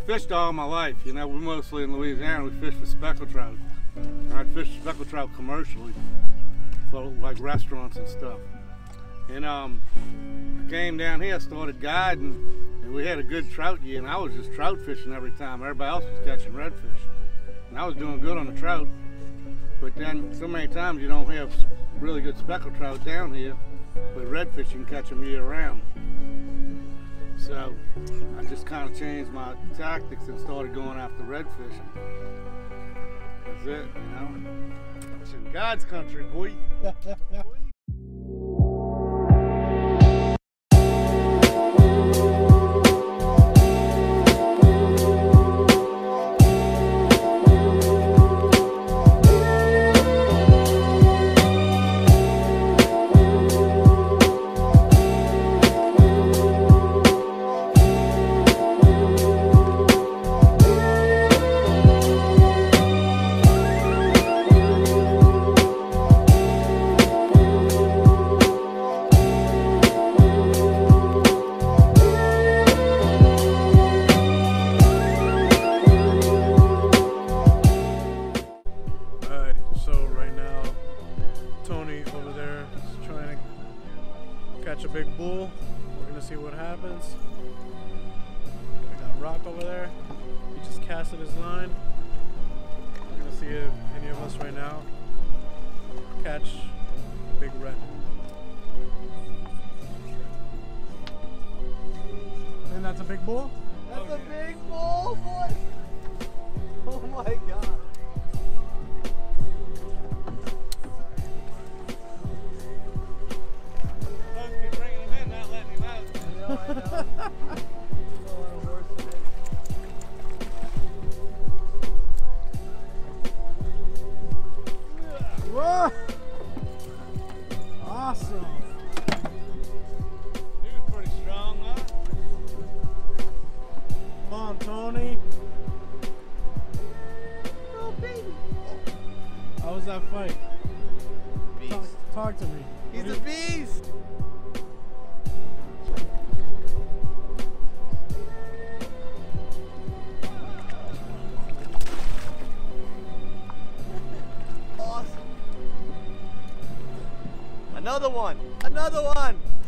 fished all my life. You know, we're mostly in Louisiana. We fish for speckled trout. I'd fish speckled trout commercially for like restaurants and stuff. And I came down here, started guiding, and we had a good trout year. And I was just trout fishing every time. Everybody else was catching redfish, and I was doing good on the trout. But then so many times you don't have really good speckled trout down here. With redfish, you can catch them year round. So I just kind of changed my tactics and started going after redfish. That's it, you know. It's in God's country, boy. Catch a big bull. We're gonna see what happens. We got Rock over there. He just casted his line. We're gonna see if any of us right now catch a big red. And that's a big bull? That's a big bull, boy! Oh my god. I know. Whoa! Awesome. He was pretty strong, huh? Come on, Tony. Oh, baby. How was that fight? Beast. Talk to me. He's a beast. Another one! Another one!